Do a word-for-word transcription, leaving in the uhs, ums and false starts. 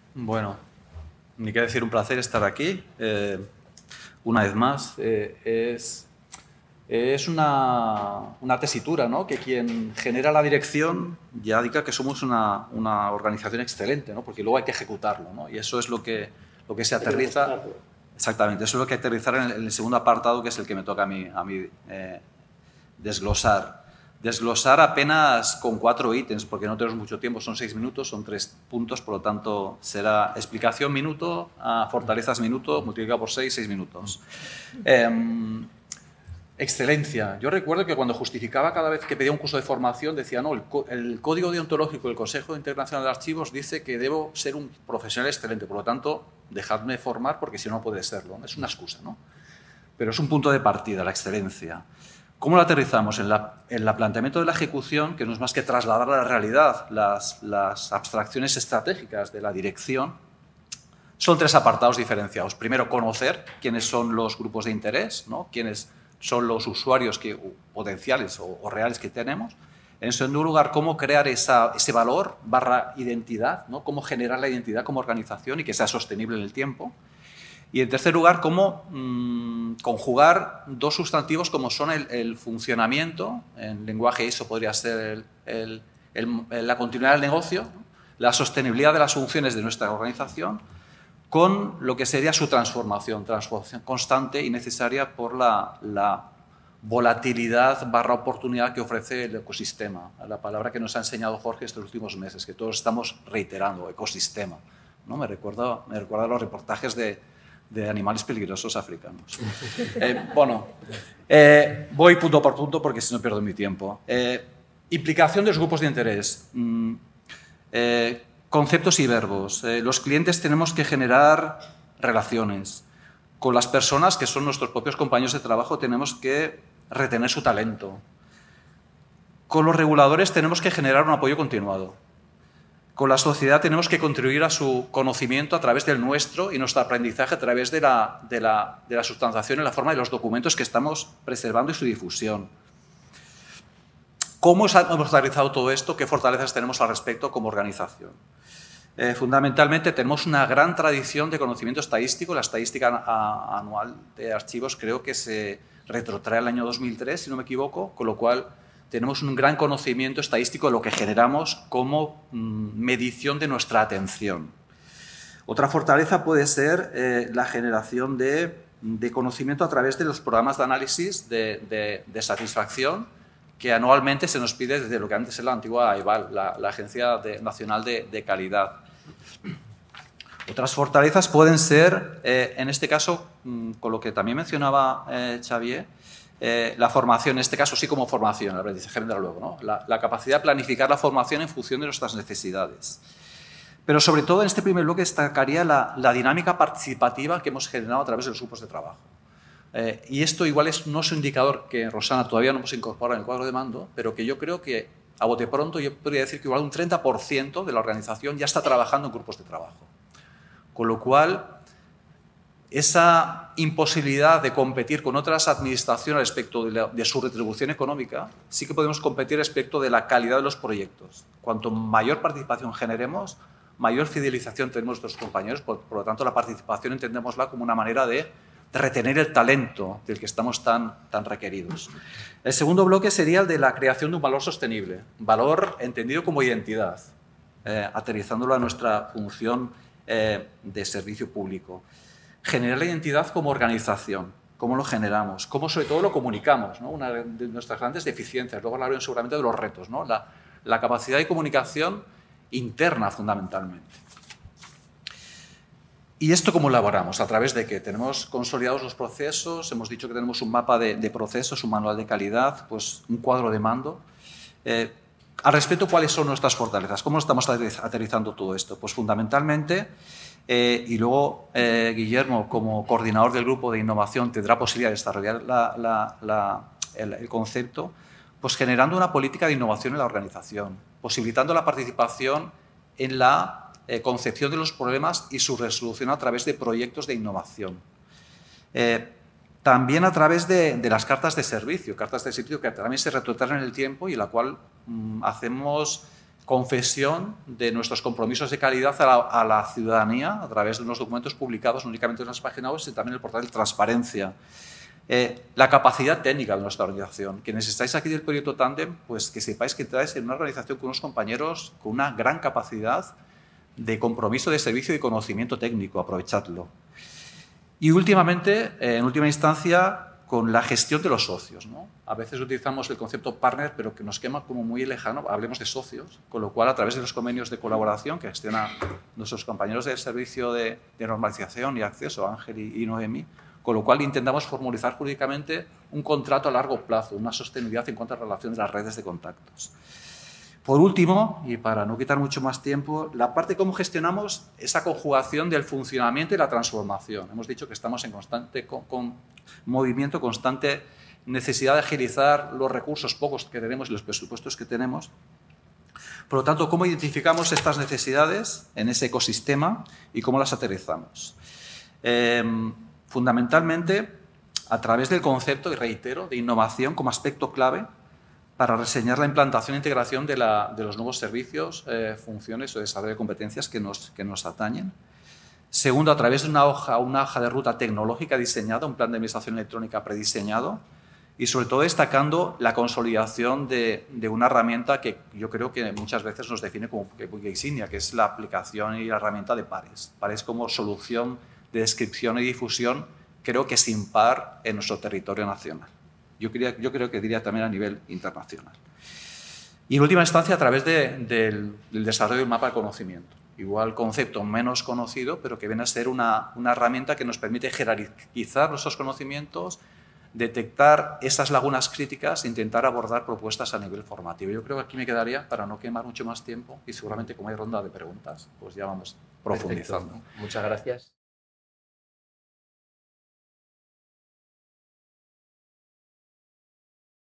Bueno, ni qué decir, un placer estar aquí. Eh, una vez más, eh, es, es una, una tesitura, ¿no? Que quien genera la dirección ya diga que somos una, una organización excelente, ¿no? Porque luego hay que ejecutarlo, ¿no? Y eso es lo que, lo que se aterriza. Exactamente, eso es lo que hay que aterrizar en el, en el segundo apartado, que es el que me toca a mí, a mí eh, desglosar. Desglosar apenas con cuatro ítems, porque no tenemos mucho tiempo, son seis minutos, son tres puntos, por lo tanto será explicación minuto, a fortalezas minuto, multiplicado por seis, seis minutos. Eh, excelencia. Yo recuerdo que cuando justificaba cada vez que pedía un curso de formación, decía, no, el, el Código Deontológico del Consejo Internacional de Archivos dice que debo ser un profesional excelente, por lo tanto, dejadme formar porque si no, no puede serlo. Es una excusa, ¿no? Pero es un punto de partida, la excelencia. ¿Cómo lo aterrizamos? En la, en el planteamiento de la ejecución, que no es más que trasladar a la realidad las, las abstracciones estratégicas de la dirección, son tres apartados diferenciados. Primero, conocer quiénes son los grupos de interés, ¿no? Quiénes son los usuarios que, potenciales o, o reales que tenemos. En segundo lugar, cómo crear esa, ese valor barra identidad, ¿no? Cómo generar la identidad como organización y que sea sostenible en el tiempo. Y en tercer lugar, cómo mmm, conjugar dos sustantivos como son el, el funcionamiento, en lenguaje I S O podría ser el, el, el, la continuidad del negocio, la sostenibilidad de las funciones de nuestra organización, con lo que sería su transformación, transformación constante y necesaria por la, la volatilidad barra oportunidad que ofrece el ecosistema, la palabra que nos ha enseñado Jorge estos últimos meses, que todos estamos reiterando, ecosistema, ¿no? Me recuerda, me recuerda a los reportajes de de animales peligrosos africanos. Eh, bueno, eh, voy punto por punto porque si no pierdo mi tiempo. Eh, implicación de los grupos de interés. Mm, eh, conceptos y verbos. Eh, los clientes tenemos que generar relaciones. Con las personas que son nuestros propios compañeros de trabajo tenemos que retener su talento. Con los reguladores tenemos que generar un apoyo continuado. Con la sociedad tenemos que contribuir a su conocimiento a través del nuestro y nuestro aprendizaje a través de la, de la, de la sustanciación en la forma de los documentos que estamos preservando y su difusión. ¿Cómo hemos realizado todo esto? ¿Qué fortalezas tenemos al respecto como organización? Eh, fundamentalmente tenemos una gran tradición de conocimiento estadístico. La estadística a, anual de archivos creo que se retrotrae al año dos mil tres, si no me equivoco, con lo cual tenemos un gran conocimiento estadístico de lo que generamos como mmm, medición de nuestra atención. Otra fortaleza puede ser eh, la generación de, de conocimiento a través de los programas de análisis de, de, de satisfacción que anualmente se nos pide desde lo que antes era la antigua AIVAL, la, la Agencia de, Nacional de, de Calidad. Otras fortalezas pueden ser, eh, en este caso, mmm, con lo que también mencionaba eh, Xavier, Eh, la formación, en este caso sí como formación, el aprendizaje vendrá luego, ¿no? la, la capacidad de planificar la formación en función de nuestras necesidades. Pero sobre todo en este primer bloque destacaría la, la dinámica participativa que hemos generado a través de los grupos de trabajo. Eh, y esto igual es, no es un indicador que Rosana todavía no hemos incorporado en el cuadro de mando, pero que yo creo que a bote pronto yo podría decir que igual un treinta por ciento de la organización ya está trabajando en grupos de trabajo. Con lo cual, esa imposibilidad de competir con otras administraciones respecto de, la, de su retribución económica, sí que podemos competir respecto de la calidad de los proyectos. Cuanto mayor participación generemos, mayor fidelización tenemos nuestros compañeros, por, por lo tanto la participación entendémosla como una manera de, de retener el talento del que estamos tan, tan requeridos. El segundo bloque sería el de la creación de un valor sostenible, valor entendido como identidad, eh, aterrizándolo a nuestra función eh, de servicio público. Generar la identidad como organización, cómo lo generamos, cómo sobre todo lo comunicamos, ¿no? Una de nuestras grandes deficiencias, luego hablaremos seguramente de los retos, ¿no? la, la capacidad de comunicación interna fundamentalmente. ¿Y esto cómo elaboramos? A través de que tenemos consolidados los procesos, hemos dicho que tenemos un mapa de, de procesos, un manual de calidad, pues un cuadro de mando. Eh, al respecto, ¿cuáles son nuestras fortalezas? ¿Cómo estamos aterrizando todo esto? Pues fundamentalmente, eh, y luego eh, Guillermo, como coordinador del grupo de innovación, tendrá posibilidad de desarrollar la, la, la, el, el concepto, pues generando una política de innovación en la organización, posibilitando la participación en la Eh, concepción de los problemas y su resolución a través de proyectos de innovación. Eh, también a través de, de las cartas de servicio, cartas de servicio que también se retrotraen en el tiempo y la cual mmm, hacemos confesión de nuestros compromisos de calidad a la, a la ciudadanía a través de unos documentos publicados no únicamente en las páginas web, sino también en el portal de transparencia. Eh, la capacidad técnica de nuestra organización. Quienes estáis aquí del proyecto Tándem, pues que sepáis que estáis en una organización con unos compañeros con una gran capacidad de compromiso de servicio y conocimiento técnico. Aprovechadlo. Y últimamente, eh, en última instancia, con la gestión de los socios, ¿no? A veces utilizamos el concepto partner, pero que nos quema como muy lejano, hablemos de socios, con lo cual a través de los convenios de colaboración que gestionan nuestros compañeros del servicio de, de normalización y acceso, Ángel y, y Noemi, con lo cual intentamos formalizar jurídicamente un contrato a largo plazo, una sostenibilidad en cuanto a relación de las redes de contactos. Por último, y para no quitar mucho más tiempo, la parte de cómo gestionamos esa conjugación del funcionamiento y la transformación. Hemos dicho que estamos en constante con, con movimiento, constante necesidad de agilizar los recursos pocos que tenemos y los presupuestos que tenemos. Por lo tanto, ¿cómo identificamos estas necesidades en ese ecosistema y cómo las aterrizamos? Eh, fundamentalmente, a través del concepto, y reitero, de innovación como aspecto clave para reseñar la implantación e integración de, la, de los nuevos servicios, eh, funciones o desarrollo de competencias que nos, que nos atañen. Segundo, a través de una hoja, una hoja de ruta tecnológica diseñada, un plan de administración electrónica prediseñado y, sobre todo, destacando la consolidación de, de una herramienta que yo creo que muchas veces nos define como insignia, que es la aplicación y la herramienta de Pares. Pares como solución de descripción y difusión, creo que sin par en nuestro territorio nacional. Yo, quería, yo creo que diría también a nivel internacional. Y en última instancia, a través de, del, del desarrollo del mapa de conocimiento. Igual concepto menos conocido, pero que viene a ser una, una herramienta que nos permite jerarquizar nuestros conocimientos, detectar esas lagunas críticas e intentar abordar propuestas a nivel formativo. Yo creo que aquí me quedaría para no quemar mucho más tiempo y seguramente como hay ronda de preguntas, pues ya vamos profundizando. Perfecto. Muchas gracias.